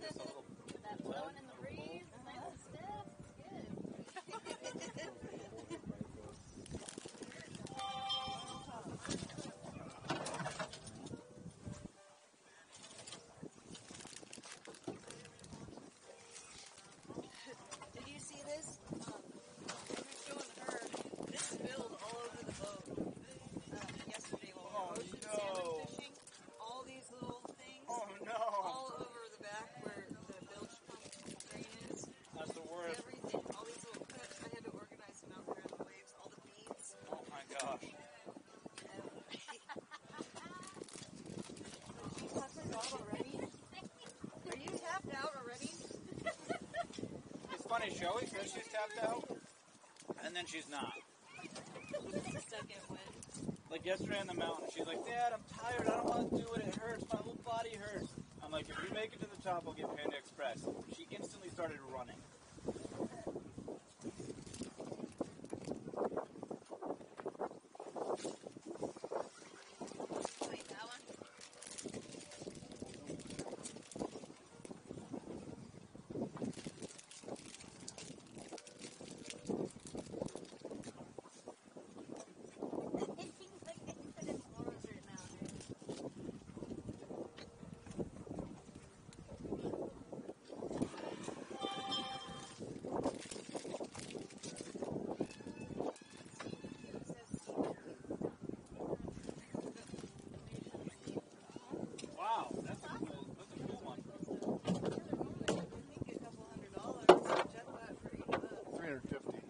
just a little. That blowing in the breeze, nice and stiff. Good. Did you see this? I was showing her. This spilled all over the boat yesterday while we were salmon fishing. All these little things. Oh no! All over the back where the bilge pump drain is. That's the worst. Everything. All these little cuts. I had to organize them out there in the waves. All the beads. Oh my gosh! Did you talk her dog already? Are you tapped out already? It's funny. She always says she's tapped out, and then she's not. Stuck in wind. Like yesterday on the mountain, she's like, "Dad, I'm tired. I don't want to do it. It hurts. My whole body hurts." I'm like, "If you make it to the top, I'll get Panda Express." She instantly started running. Wait, that one? Wow, that's a cool one. I think a couple $100. Jet that for $80. 350.